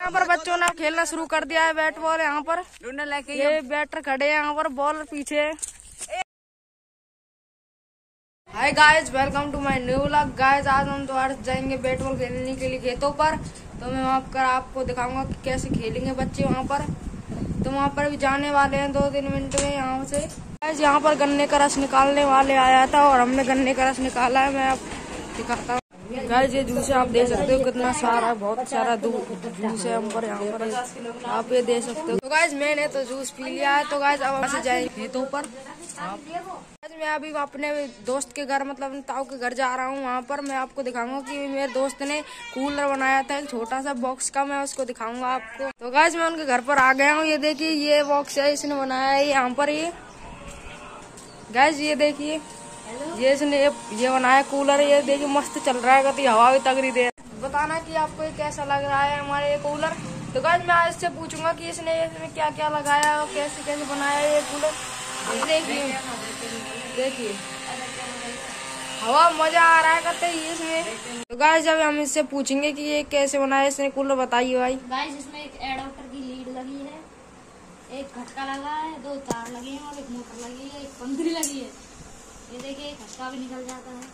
यहाँ पर बच्चों ने खेलना शुरू कर दिया है बैट बॉल। यहाँ पर ये बैटर खड़े हैं, यहाँ पर बॉल पीछे। Hi guys, welcome to my new vlog. Guys आज हम दोबारा जाएंगे बैट बॉल खेलने के लिए खेतों पर। तो मैं वहाँ पर आपको दिखाऊंगा कि कैसे खेलेंगे बच्चे वहाँ पर। तो वहाँ पर भी जाने वाले हैं 2-3 मिनट में यहाँ से। गाइस यहाँ पर गन्ने का रस निकालने वाले आया था और हमने गन्ने का रस निकाला है। मैं आप दिखाता हूँ। गाइस ये जूस है, आप देख सकते हो कितना सारा, बहुत सारा जूस है हम पर। यहाँ पर आप ये देख सकते हो। तो गाइस मैंने तो जूस पी लिया है। तो गाइस अब हम जाएंगे खेतों पर। आज मैं अभी अपने दोस्त के घर, मतलब ताऊ के घर जा रहा हूँ। वहाँ पर मैं आपको दिखाऊंगा कि मेरे दोस्त ने कूलर बनाया था एक छोटा सा बॉक्स का, मैं उसको दिखाऊंगा आपको। तो गाइस मैं उनके घर पर आ गया हूँ। ये देखिए ये बॉक्स है, इसने बनाया है यहाँ पर। ये गाइस ये देखिए ये इसने ये बनाया कूलर। ये देखिए मस्त चल रहा है, कभी हवा भी तगड़ी दे। बताना कि आपको ये कैसा लग रहा है हमारा ये कूलर। तो गाइस मैं आज से पूछूंगा कि इसने क्या क्या लगाया और कैसे कैसे बनाया ये कूलर। देखिए हवा मजा आ रहा है कहते ही इसमें। तो गाइस जब हम इससे पूछेंगे कि ये कैसे बनाया इसने कूलर, बताइए भाई। गाइस इसमें एक एडाप्टर की लीड लगी है, एक खटका लगा है, 2 तार लगे हैं और एक मोटर लगी है, एक पंखुड़ी लगी है। ये देखिए खटका भी निकल जाता है।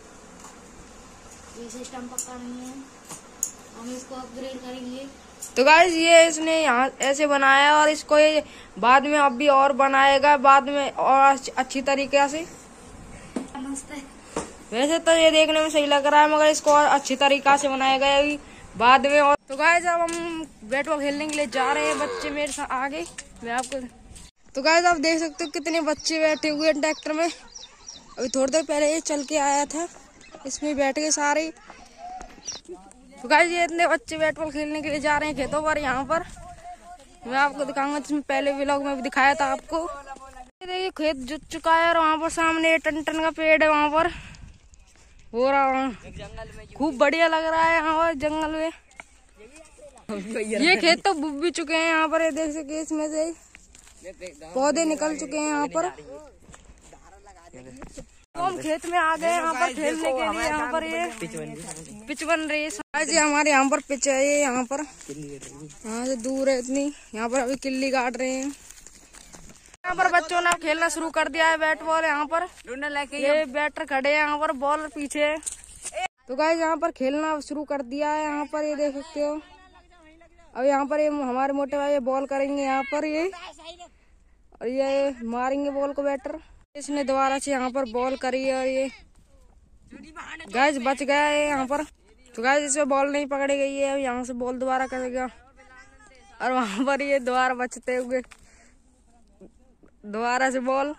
ये सिस्टम पक्का नहीं है, हम इसको अपग्रेड करेंगे। तो गाइस ये इसने यहाँ ऐसे बनाया और इसको ये बाद में अब भी और बनाएगा बाद में और अच्छी तरीके से। मस्त है। वैसे तो ये देखने में सही लग रहा है, मगर इसको और अच्छी तरीका से बनाया गया अभी बाद में। और तो गाइस अब हम बैट बॉल खेलने के लिए जा रहे हैं बच्चे मेरे साथ आगे। मैं आपको तो गाइस आप देख सकते हो कितने बच्चे बैठे हुए हैं ट्रैक्टर में। अभी थोड़ी देर पहले ये चल के आया था, इसमें बैठ गए सारे। तो गाइस ये इतने बच्चे बैट बॉल खेलने के लिए जा रहे हैं खेतों पर। यहाँ पर मैं आपको दिखाऊंगा, जिसमें पहले व्लॉग में भी दिखाया था आपको। देखिए खेत जुत चुका है और वहाँ पर सामने टन का पेड़ है वहाँ पर हो रहा, खूब बढ़िया लग रहा है यहाँ पर जंगल में। ये खेत तो बुब भी चुके हैं यहाँ पर, ये देख सकते इसमें से पौधे निकल चुके हैं यहाँ पर। तो हम खेत में आ गए यहाँ पर खेलने के लिए। यहाँ पर ये पिच बन रही है। आज हमारे यहाँ पर पिच है, ये यहाँ पर यहाँ से दूर है इतनी। यहाँ पर अभी किल्ली काट रहे हैं। यहाँ पर बच्चों ने खेलना शुरू कर दिया है बैट बॉल। यहाँ पर ये बैटर खड़े हैं, यहाँ पर बॉल पीछे। तो गाइस यहाँ पर खेलना शुरू कर दिया है। यहाँ पर ये देख सकते हो। अब यहाँ पर ये हमारे मोटे भाई बॉल करेंगे यहाँ पर ये, और ये मारेंगे बॉल को बैटर। इसने दोबारा से यहाँ पर बॉल करी है और ये गाइस बच गया है यहाँ पर। तो गाइस इसमें बॉल नहीं पकड़ी गई है। अब यहाँ से बॉल दोबारा करेगा और वहां पर ये दोबारा बचते हुए दोबारा से बॉल।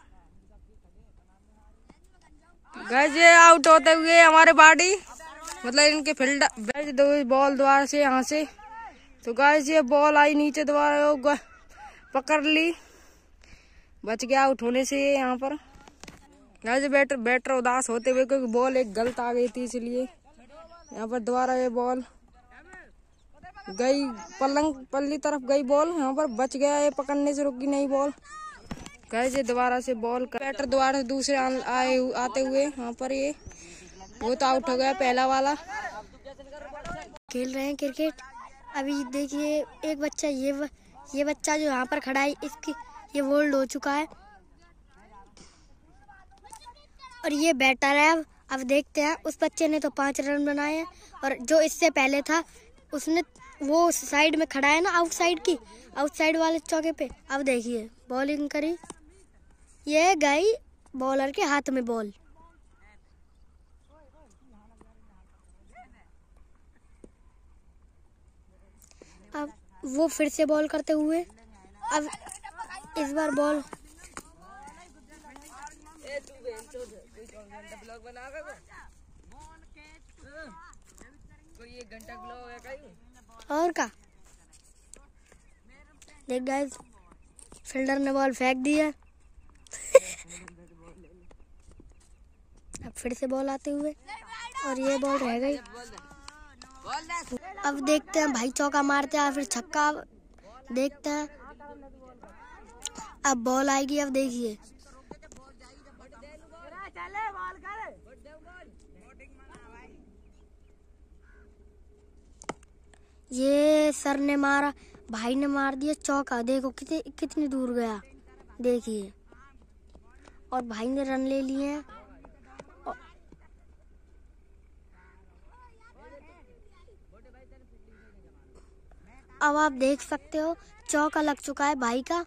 गाइस ये आउट होते हुए हमारे बाडी, मतलब इनके फील्डर। दो बॉल दोबारा से यहाँ से। तो गाइस ये बॉल आई नीचे, दोबारा पकड़ ली, बच गया आउट होने से यहाँ पर। गाइस बैटर उदास होते हुए, क्योंकि बॉल एक गलत आ गई थी, इसलिए यहाँ पर दोबारा ये बॉल गई पल्ली तरफ गई बॉल। यहाँ पर बच गया, ये पकड़ने से रुकी नहीं बॉल। गाइस ये दोबारा से बॉल बैटर दोबारा से दूसरे आते हुए यहाँ पर ये वो तो आउट हो गया पहला वाला। खेल रहे हैं क्रिकेट। अभी देखिए एक बच्चा, ये बच्चा जो यहाँ पर खड़ा है, इसकी ये बोल्ड हो चुका है और ये बैटर है। अब देखते हैं, उस बच्चे ने तो 5 रन बनाए हैं और जो इससे पहले था उसने वो साइड में खड़ा है ना, आउटसाइड वाले चौके पे। अब देखिए बॉलिंग करी, ये गई बॉलर के हाथ में बॉल। अब वो फिर से बॉल करते हुए, अब इस बार बॉल और का देख गाइस, फील्डर ने बॉल फेंक दी है। अब फिर से बॉल आते हुए और ये बॉल रह गई। अब देखते हैं भाई चौका मारते हैं फिर छक्का, देखते हैं। अब बॉल आएगी, अब देखिए ये सर ने मारा, भाई ने मार दिया चौका। देखो कितनी दूर गया, देखिए। और भाई ने रन ले लिए हैं। अब आप देख सकते हो चौका लग चुका है भाई का।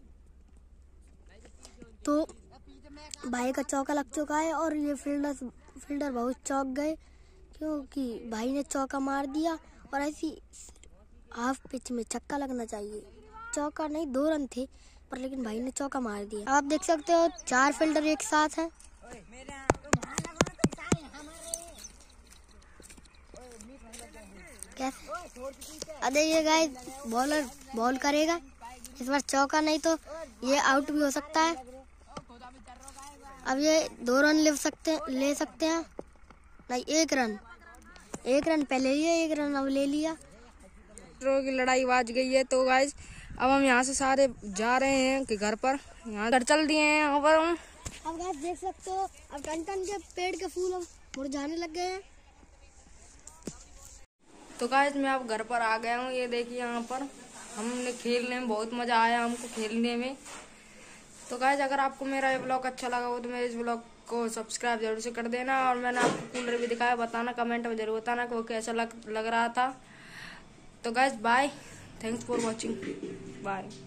तो भाई का चौका लग चुका है और ये फील्डर बहुत चौंक गए, क्योंकि भाई ने चौका मार दिया। और ऐसी हाफ पिच में छक्का लगना चाहिए। चौका नहीं, 2 रन थे, पर लेकिन भाई ने चौका मार दिया। आप देख सकते हो 4 फील्डर एक साथ हैं। कैसे? अरे ये गाइस बॉलर बॉल करेगा इस बार, चौका नहीं तो ये आउट भी हो सकता है। अब ये 2 रन ले सकते हैं। नहीं, 1 रन पहले लिया, 1 रन अब ले लिया। की लड़ाई बाज गई है। तो गाइज अब हम यहाँ से सारे जा रहे हैं कि घर पर, यहाँ घर चल दिए हैं। यहाँ पर हम अब गाइस देख सकते हो अब टन के पेड़ के फूल मुरझाने लग गए हैं। तो गाइज मैं अब घर पर आ गया हूँ। ये देखिए यहाँ पर हमने खेलने में बहुत मजा आया हमको खेलने में। तो गाइज अगर आपको मेरा ये ब्लॉग अच्छा लगा हो तो मेरे इस ब्लॉग को सब्सक्राइब जरूर से कर देना। और मैंने आपको कूलर भी दिखाया, बताना कमेंट में जरूर बताना कि वो कैसा लग रहा था। तो guys bye, thanks for watching, bye.